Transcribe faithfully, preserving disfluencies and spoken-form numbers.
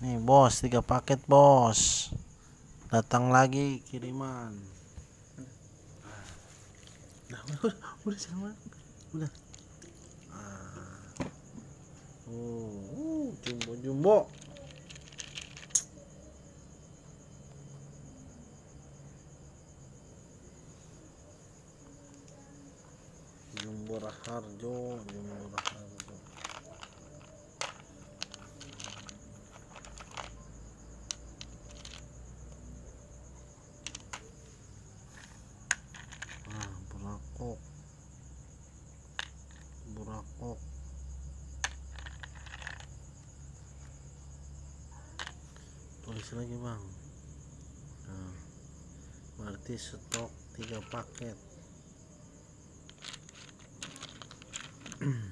Nih bos, tiga paket bos. Datang lagi kiriman. Udah, udah, udah, udah, sama, udah. Ah. Oh, uh, jumbo jumbo. Jumbo Raharjo, Jumbo Raharjo. Ah, burakok. Burakok. Tulis lagi, Bang. Nah, berarti stok tiga paket.